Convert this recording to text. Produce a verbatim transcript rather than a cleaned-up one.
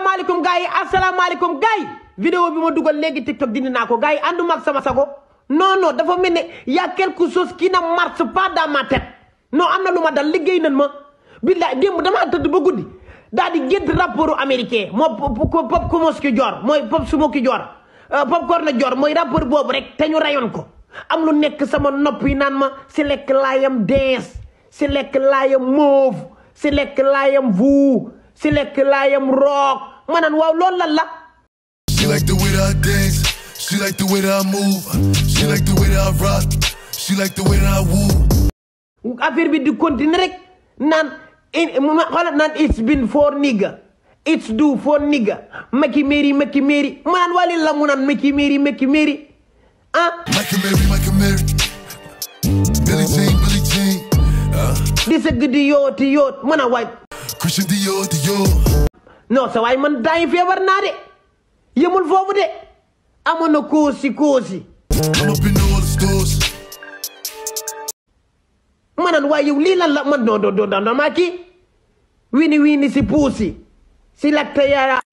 asalaamaaleykum gars yi asalaamaaleykum gars yi vidéo bi ma dugal léegi TikTok dindi naa ko gars yi ànduma ak sama sago non non dafa mel ne y a quelque chose qui ne marche pas dans ma tête non am na lu ma dal liggéey nañ ma billaay démb damaa tëdd ba guddi daal di gént rapportu américain moo pop kumos ki joor mooy pop sumo ki joor pop corne joor mooy rapport boobu rek te ñu rayoon ko am lu nekk sama nopp yi naan ma si lekk laayam dance si lekk laayam mauve si lekk laayam vuu si lekk laayam rock ma naan waaw loolu lan la. She like the way that I dance, she like the way that I move, she like the way that I rock, she like the way that I woo. affaire bi di continuer rek naan xoolal naan it's been for nigga it's do for nigga Macky Mary Macky Mary ma naan wali la mu naan Macky Mary Macky Mary ah. Macky Mary Macky Mary Billie Jean Billie Jean di sëgg di yooti yoot ma naan waay Christian Dior Dior. non sa waay man daa ngi feebar naa de yemul foofu de amoon na koosi koosi. I'm up in all the stores. ma naan waaye yow lii lan la man doo doo doo maa kii wini wini si puusi si lakta yara